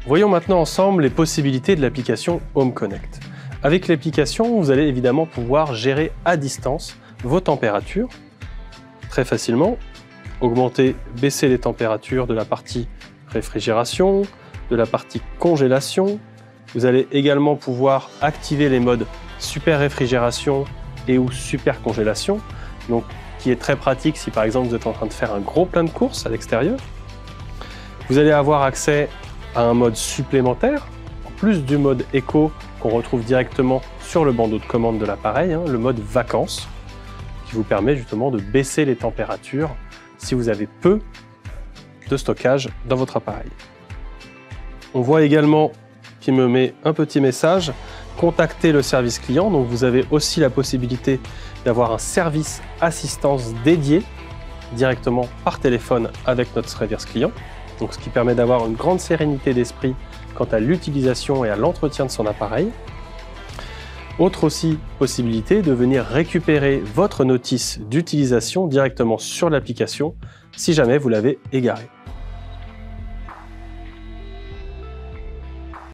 Voyons maintenant ensemble les possibilités de l'application Home Connect. Avec l'application, vous allez évidemment pouvoir gérer à distance vos températures très facilement, augmenter, baisser les températures de la partie réfrigération, de la partie congélation. Vous allez également pouvoir activer les modes super réfrigération et ou super congélation, donc qui est très pratique si par exemple vous êtes en train de faire un gros plein de courses à l'extérieur. Vous allez avoir accès à un mode supplémentaire, en plus du mode éco qu'on retrouve directement sur le bandeau de commande de l'appareil, le mode vacances, qui vous permet justement de baisser les températures si vous avez peu de stockage dans votre appareil. On voit également qu'il me met un petit message, contactez le service client, donc vous avez aussi la possibilité d'avoir un service assistance dédié directement par téléphone avec notre service client. Donc, ce qui permet d'avoir une grande sérénité d'esprit quant à l'utilisation et à l'entretien de son appareil. Autre aussi possibilité de venir récupérer votre notice d'utilisation directement sur l'application si jamais vous l'avez égarée.